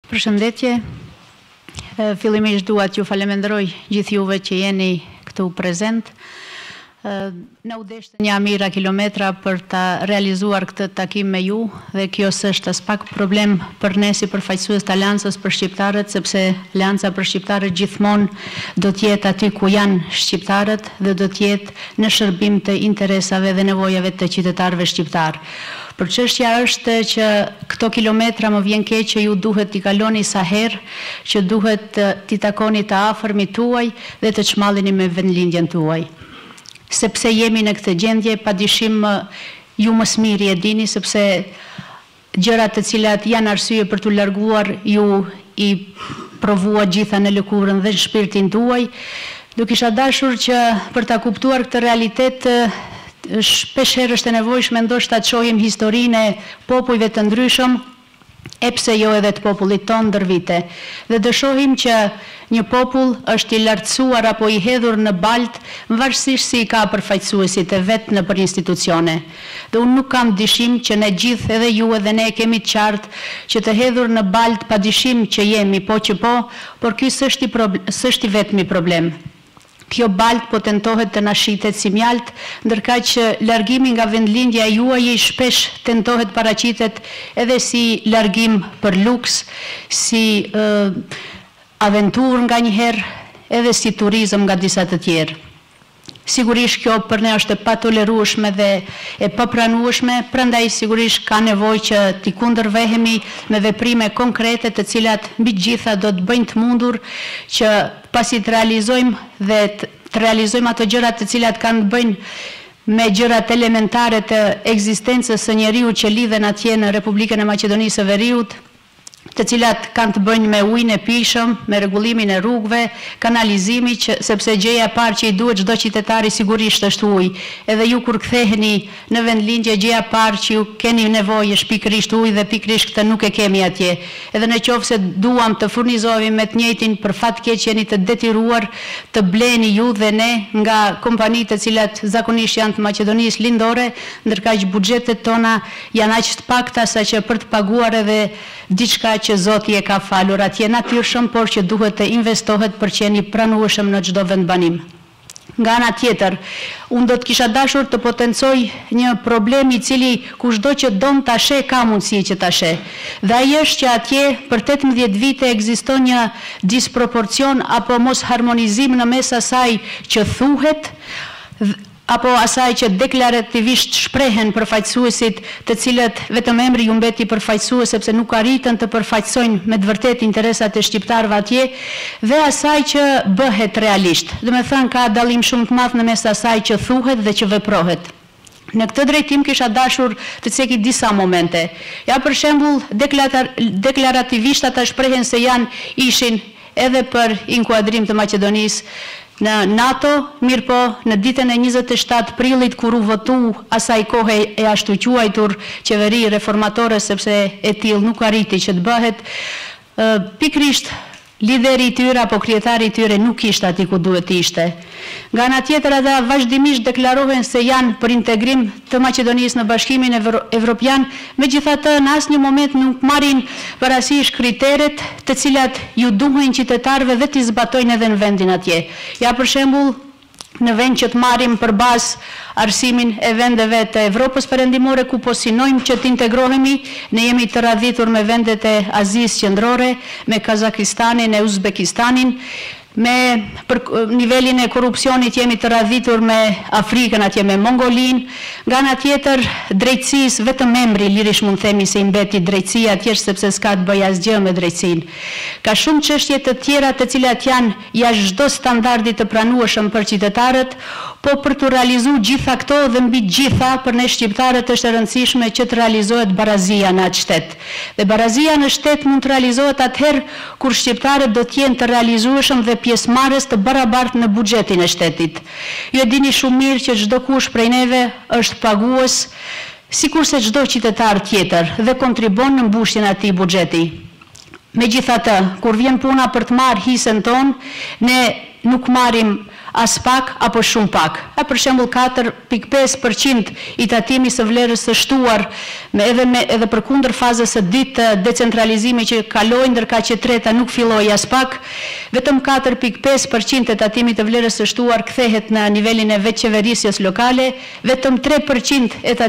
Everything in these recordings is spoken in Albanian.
Përshëndetje, fillimisht dua t'ju falenderoj gjithë juve që jeni këtu prezent. Në u deshte një mira kilometra për ta realizuar këtë takim me ju dhe kjo s'është as pak problem për ne si përfaqësues të Aleancës për shqiptarët, sepse Aleanca për shqiptarët gjithmonë do t'jetë aty ku janë shqiptarët dhe do t'jetë në shërbim të interesave dhe nevojave të qytetarëve shqiptar. Për çështja është që këto kilometra më vjen keq që ju duhet t'i kaloni sa herë, që duhet t'i takoni të afërmit tuaj dhe të çmalleni me vendlindjen tuaj. Sepse jemi në këtë gjendje, padyshim ju më së miri e dini, sepse gjërat të cilat janë arsye për t'u larguar ju i provua gjitha në lëkurën dhe në shpirtin tuaj. Do kisha dashur që për ta kuptuar këtë realitet shpeshherë është e nevojshme ndoshta të shohim historinë e popujve të ndryshëm, e pse jo edhe të popullit tonë ndër vite. Dhe do shohim që një popull është i lartësuar apo i hedhur në balt, varësisht si i ka përfaqësuesit e vet në për institucione. Dhe unë nuk kam dyshim që ne gjithë, edhe ju edhe ne kemi të qartë që të hedhur në balt pa dyshim që jemi, po që po, por ky s'është i vetmi problem. Kjo balt po tentohet të na shitet si mjalt, ndërkaq që largimi nga vendlindja juaj shpesh tentohet paraqitet edhe si largim për luks, si aventurë nganjëherë, edhe si turizëm nga disa të tjerë. Sigurisht kjo për ne është e patolerueshme dhe e papranueshme, prandaj sigurisht ka nevojë që t'i kundërvehemi me veprime konkrete të cilat mbi të gjitha do të bëjnë të mundur që pasi të realizojmë dhe të realizojmë ato gjërat të cilat kanë të bëjnë me gjërat elementare të ekzistencës së njeriu që lidhen atje në Republikën e Maqedonisë së Veriut, të cilat kanë të bëjnë me ujin e pijshëm, me rregullimin e rrugëve, kanalizimi, sepse gjëja e parë që i duhet çdo qytetari sigurisht është uji. Edhe ju kur ktheheni në vendlindje, gjëja e parë që ju keni nevojë është pikërisht uji dhe pikërisht këtë nuk e kemi atje. Edhe nëse duam të furnizohemi me të njëjtin, për fat keq jeni të detyruar të bleni ju dhe ne nga kompanitë të cilat zakonisht janë të Maqedonisë Lindore, ndërkaq buxhetet tona janë aq të pakta saqë për të paguar edhe diçka që Zoti e ka falur atje natyrshëm, por që duhet të investohet për që jeni pranueshëm në çdo vendbanim. Nga ana tjetër, unë do të kisha dashur të potencoj një problem i cili kushdo që don ta sheh ka mundësi që ta sheh. Dhe ai është që atje për 18 vite ekziston një disproporcion apo mos harmonizim në mes asaj që thuhet apo asaj që deklarativisht shprehen përfaqësuesit të cilët vetëm emri ju mbeti përfaqësues sepse nuk arritën të përfaqësojnë me të vërtetë interesat e shqiptarëve atje, dhe asaj që bëhet realisht. Do të thënë ka dallim shumë të madh në mes asaj që thuhet dhe që veprohet. Në këtë drejtim kisha dashur të ceki disa momente. Ja për shembull, deklarativisht ata shprehen se ishin edhe për inkuadrim të Maqedonisë në NATO, mirë po në ditën e 27 prillit kur u votu asaj kohe e ashtu quajtur qeveri reformatore, sepse e tillë nuk arriti që të bëhet, pikërisht lideri i tyre apo kryetari i tyre nuk ishte aty ku duhet të ishte. Nga ana tjetër ata vazhdimisht deklarohen se janë për integrim të Maqedonisë në Bashkimin Evropian, megjithatë në asnjë moment nuk marrin parasysh kriteret të cilat ju duhen qytetarëve dhe t'i zbatojnë edhe në vendin atje. Ja për shembull, në vend që të marrim për bazë arsimin e vendeve të Evropës Perëndimore ku po synojmë që të integrohemi, ne jemi të radhitur me vendet e Azisë Qendrore, me Kazakistanin e Uzbekistanin, me për nivelin e korrupsionit jemi të radhitur me Afrikën atje me Mongolin, nga ana tjetër drejtësisë vetëm emri lirish mund themi se i mbeti drejtësia atje sepse s'ka të bëjë asgjë me drejtësinë. Ka shumë çështje të tjera të cilat janë jashtë çdo standardi të pranueshëm për qytetarët, po për të realizuar gjitha këto dhe mbi gjitha për ne shqiptarët është e rëndësishme që të realizohet barazia në atë shtet. Dhe barazia në shtet mund të realizohet atëherë kur shqiptarët do të jenë të realizueshëm dhe pjesëmarrës të barabartë në buxhetin e shtetit. Ju e dini shumë mirë që çdo kush prej neve është pagues sikurse çdo qytetar tjetër dhe kontribon në mbushjen e atij buxheti. Megjithatë, kur vjen puna për të marrë hisën tonë, ne nuk marrim as pak apo shumë pak. Për shembull 4.5% i tatimit së vlerës së shtuar edhe përkundër fazës së dytë të decentralizimit që kaloi, ndërkaq që treta nuk filloi as pak, vetëm 4.5% e tatimit të vlerës së shtuar kthehet në nivelin e vetëqeverisjes lokale, vetëm 3% e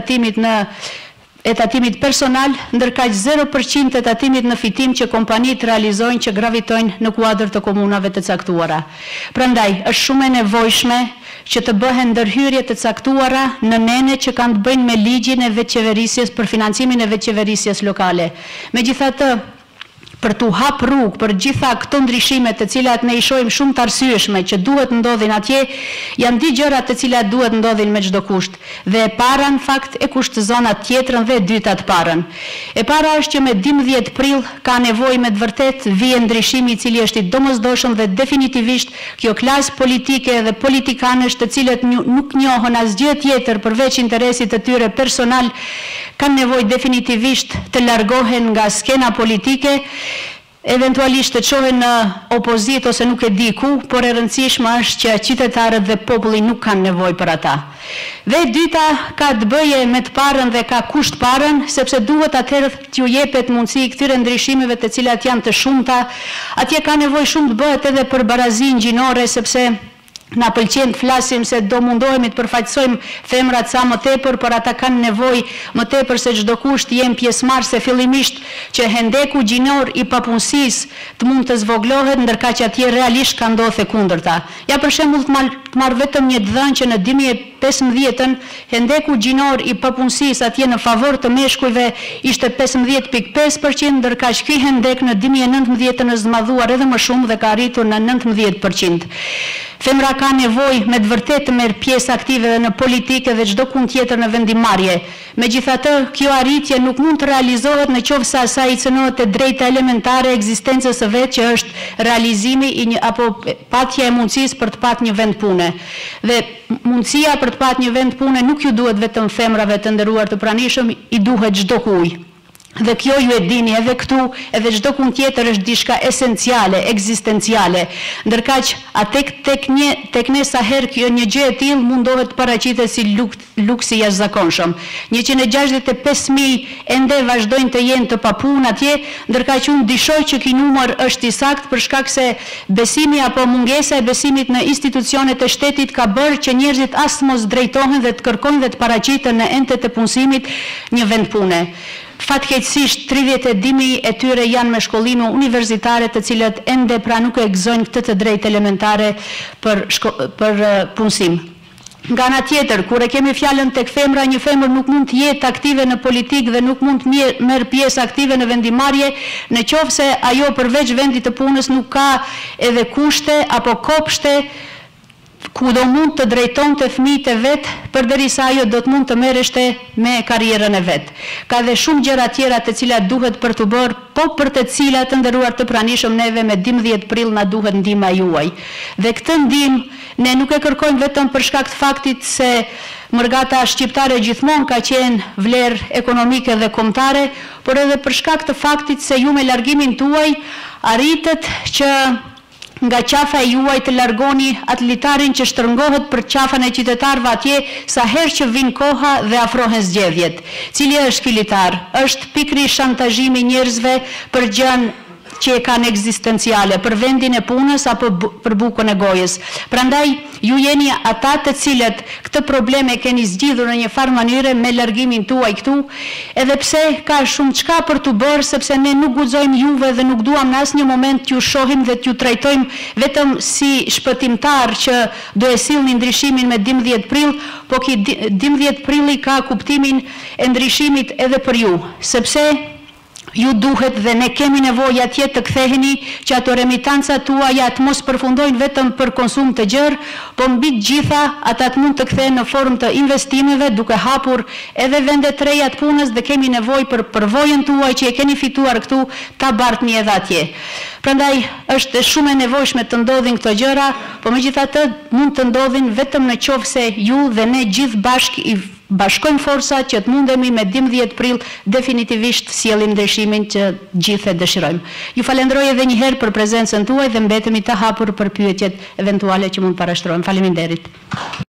tatimit personal, ndërkaq 0% e tatimit në fitim që kompanitë realizojnë që gravitojnë në kuadër të komunave të caktuara. Prandaj, është shumë e nevojshme që të bëhen ndërhyrje të caktuara në nene që kanë të bëjnë me ligjin e vetëqeverisjes për financimin e vetëqeverisjes lokale. Megjithatë, për t'u hap rrugë për gjitha këto ndryshime të cilat ne i shohim shumë të arsyeshme që duhet ndodhin atje, janë dy gjëra të cilat duhet ndodhin me çdo kusht. Dhe e para në fakt e kushtëzon atë tjetrën dhe e dyta të parën. E para është që me 12 prill ka nevojë me të vërtet vijë ndryshimi i cili është i domosdoshëm dhe definitivisht kjo klasë politike dhe politikanësh të cilët nuk njohën asgjë tjetër përveç interesit të tyre personal kanë nevojë definitivisht të largohen nga skena politike, eventualisht të qohen në opozit ose nuk e di ku, por e rëndësishme është që qytetarët dhe populli nuk kanë nevojë për ata. Dhe dyta ka të bëje me të parën dhe ka kusht parën, sepse duhet atëherë t'ju jepet mundësi këtyre ndryshimeve të cilat janë të shumta, atje ka nevojë shumë të bëhet edhe për barazinë gjinore, sepse na pëlqen të flasim se do mundohemi të përfaqësojmë femrat sa më tepër, por ata kanë nevojë më tepër se çdo kush të jenë pjesëmarrëse fillimisht që hendeku gjinor i papunësisë të mund të zvoglohet, ndërkaq që atje realisht ka ndodhur e kundërta. Ja për shembull të marr vetëm një dhënë që në 2015-ën hendeku gjinor i papunësisë atje në favor të meshkujve ishte 15.5%, ndërkaq ky hendek në 2019-ën është zmadhuar edhe më shumë dhe ka arritur në 19%. Femra ka nevojë me të vërtetë të merr pjesë aktive dhe në politikë dhe çdo kund tjetër në vendimarrje. Megjithatë, kjo arritje nuk mund të realizohet nëse asaj i cënohet e drejta elementare e ekzistencës së vet, që është realizimi apo patja e mundësisë për të patur një vend pune. Dhe mundësia për të patur një vend pune nuk ju duhet vetëm femrave të nderuar të pranishëm, i duhet çdo kujt. Dhe kjo ju e dini edhe këtu, edhe çdo kund tjetër është diçka esenciale, ekzistenciale. Ndërkaq tek ne sa herë kjo një gjë e tillë mundohet të paraqitet si luks i jashtëzakonshëm. 165.000 ende vazhdojnë të jenë të papunë atje, ndërkaq unë dishoj që ky numër është i saktë për shkak se besimi apo mungesa e besimit në institucionet e shtetit ka bërë që njerëzit as mos drejtohen dhe të kërkojnë dhe të paraqiten në entet e punësimit një vend pune. Fatkeqësisht 32.000 e tyre janë me shkollime universitare të cilët ende pra nuk e gëzojnë këtë të drejtë elementare për punësim. Nga ana tjetër, kur e kemi fjalën tek femra, një femër nuk mund të jetë aktive në politikë dhe nuk mund të merr pjesë aktive në vendimarrje, nëse ajo përveç vendit të punës nuk ka edhe kushte apo kopshte ku do mund të drejton të fëmijët e vetë, përderisa ajo do të mund të merreshte me karrierën e vetë. Ka dhe shumë gjëra tjera të cilat duhet për të bërë, po për të cilat të nderuar të pranishëm neve me 12 prill na duhet ndihma juaj. Dhe këtë ndihmë ne nuk e kërkojmë vetëm për shkak të faktit se mërgata shqiptare gjithmonë ka qenë vlerë ekonomike dhe kombëtare, por edhe për shkak të faktit se ju me largimin tuaj arritet që nga qafa e juaj të largoni atë litarin që shtrëngohet për qafën e qytetarëve atje sa herë që vin koha dhe afrohen zgjedhjet. Cili është ky litar? Është pikërisht shantazhimi njerëzve për gjën që e kanë ekzistenciale, për vendin e punës apo për bukën e gojës. Prandaj ju jeni ata të cilët këtë problem e keni zgjidhur në një farë mënyre me largimin tuaj këtu, edhe pse ka shumë çka për të bërë, sepse ne nuk guxojmë juve dhe nuk duam në asnjë moment t'ju shohim dhe t'ju trajtojmë vetëm si shpëtimtar që do e sillni ndryshimin me 12 prill, po ky 12 prilli ka kuptimin e ndryshimit edhe për ju, sepse ju duhet dhe ne kemi nevojë atje të ktheheni që ato remitancat tuaja të mos përfundojnë vetëm për konsum të gjerë, po mbi të gjitha ata të mund të kthehen në formë të investimeve, duke hapur edhe vende të reja të punës, dhe kemi nevojë për përvojën tuaj që e keni fituar këtu ta bartni edhe atje. Prandaj është shumë e nevojshme të ndodhin këto gjëra, po megjithatë mund të ndodhin vetëm nëse ju dhe ne gjithë bashkë bashkojmë forca që të mundemi me 12 prill definitivisht sjellim ndryshimin që gjithë e dëshirojmë. Ju falenderoj edhe një herë për prezencën tuaj dhe mbetemi të hapur për pyetjet eventuale që mund parashtrohen. Faleminderit.